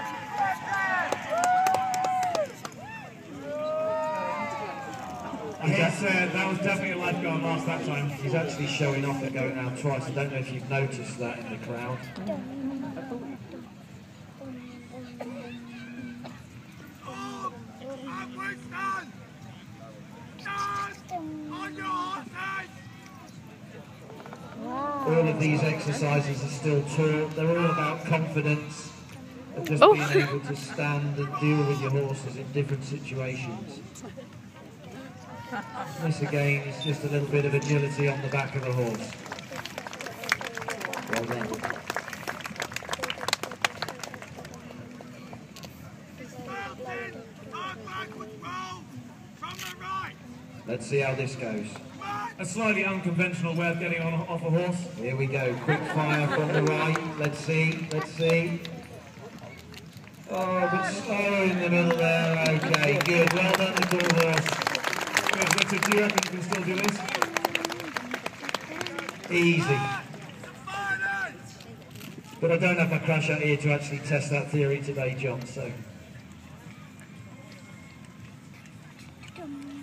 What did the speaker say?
That was definitely a lifeguard last that time. He's actually showing off at going out twice. I don't know if you've noticed that in the crowd. All of these exercises are still taught. They're all about confidence, of just being able to stand and deal with your horses in different situations. This again is just a little bit of agility on the back of a horse. Well done. Let's see how this goes. A slightly unconventional way of getting on off a horse. Here we go, quick fire from the right. Let's see, let's see. Oh, but slow in the middle there. Okay, good. Well done, the cool horse. Richard, do you reckon you can still do this? Easy. But I don't have my crash out here to actually test that theory today, John, so.